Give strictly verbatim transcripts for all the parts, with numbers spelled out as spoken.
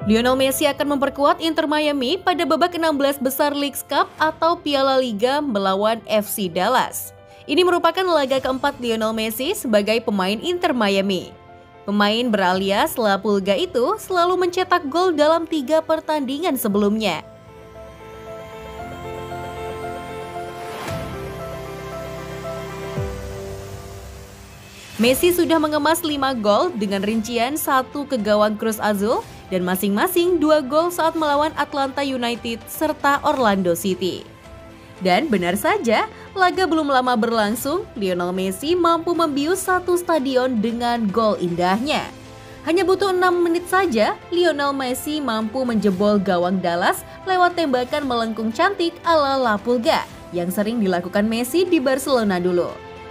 Lionel Messi akan memperkuat Inter Miami pada babak enam belas besar Leagues Cup atau Piala Liga melawan F C Dallas. Ini merupakan laga keempat Lionel Messi sebagai pemain Inter Miami. Pemain beralias La Pulga itu selalu mencetak gol dalam tiga pertandingan sebelumnya. Messi sudah mengemas lima gol dengan rincian satu ke gawang Cruz Azul dan masing-masing dua gol saat melawan Atlanta United serta Orlando City. Dan benar saja, laga belum lama berlangsung, Lionel Messi mampu membius satu stadion dengan gol indahnya. Hanya butuh enam menit saja, Lionel Messi mampu menjebol gawang Dallas lewat tembakan melengkung cantik ala La Pulga yang sering dilakukan Messi di Barcelona dulu.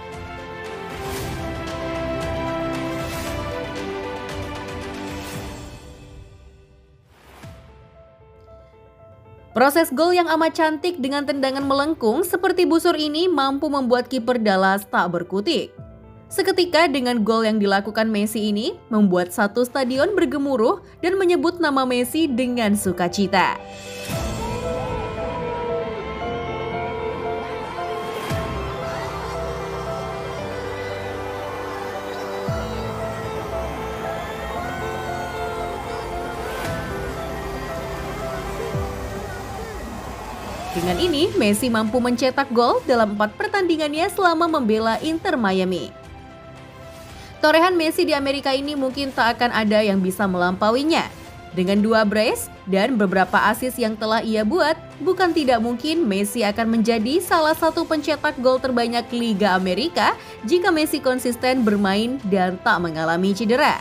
Proses gol yang amat cantik dengan tendangan melengkung seperti busur ini mampu membuat kiper Dallas tak berkutik. Seketika dengan gol yang dilakukan Messi ini membuat satu stadion bergemuruh dan menyebut nama Messi dengan sukacita. Dengan ini, Messi mampu mencetak gol dalam empat pertandingannya selama membela Inter Miami. Torehan Messi di Amerika ini mungkin tak akan ada yang bisa melampauinya. Dengan dua brace dan beberapa assist yang telah ia buat, bukan tidak mungkin Messi akan menjadi salah satu pencetak gol terbanyak Liga Amerika jika Messi konsisten bermain dan tak mengalami cedera.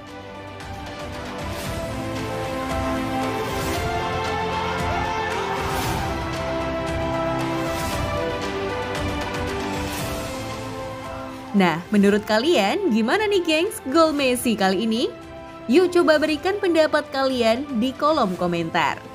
Nah, menurut kalian gimana nih gengs gol Messi kali ini? Yuk coba berikan pendapat kalian di kolom komentar.